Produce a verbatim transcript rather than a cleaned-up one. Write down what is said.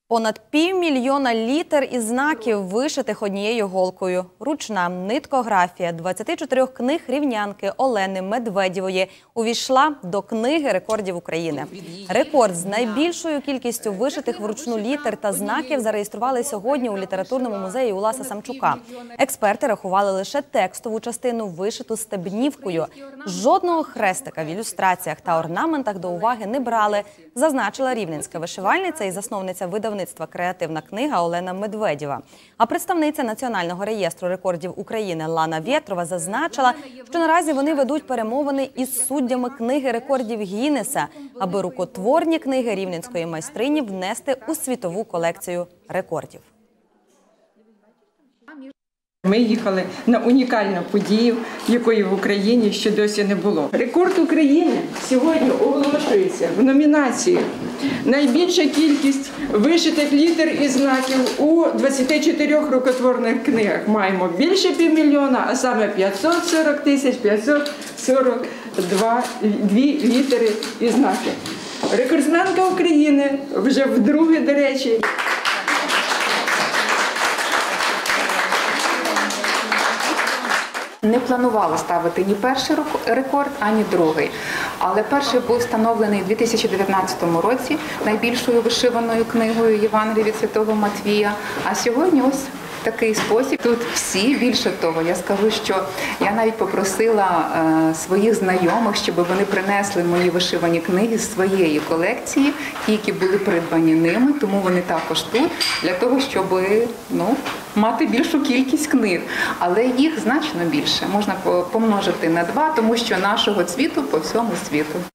Понад півмільйона літер і знаків, вишитих однією голкою. Ручна ниткографія двадцяти чотирьох книг рівнянки Олени Медведєвої увійшла до Книги рекордів України. Рекорд з найбільшою кількістю вишитих вручну літер та знаків зареєстрували сьогодні у літературному музеї Уласа Самчука. Експерти рахували лише текстову частину, вишиту стебнівкою. Жодного хрестика в ілюстраціях та орнаментах до уваги не брали, зазначила рівненська вишивальниця і засновниця видавництва «Креативна книга» Олена Медведєва. А представниця Національного реєстру рекордів України Лана Вєтрова зазначила, що наразі вони ведуть перемовини із суддями Книги рекордів Гіннеса, аби рукотворні книги рівненської майстрині внести у світову колекцію рекордів. Ми їхали на унікальну подію, якої в Україні ще досі не було. Рекорд України сьогодні оголошується в номінації «Найбільша кількість вишитих літер і знаків у двадцяти чотирьох рукотворних книгах». Маємо більше півмільйона, а саме п'ятсот сорок тисяч п'ятсот сорок дві літери і знаки. Рекордсменка України вже вдруге, до речі, не планували ставити ні перший рекорд, ані другий. Але перший був встановлений у дві тисячі дев'ятнадцятому році найбільшою вишиваною книгою Євангелія від Святого Матвія. А сьогодні ось такий спосіб. Тут всі, більше того, я скажу, що я навіть попросила е, своїх знайомих, щоб вони принесли мої вишивані книги з своєї колекції, ті, які були придбані ними, тому вони також тут, для того, щоб ну, мати більшу кількість книг. Але їх значно більше, можна помножити на два, тому що нашого цвіту по всьому світу.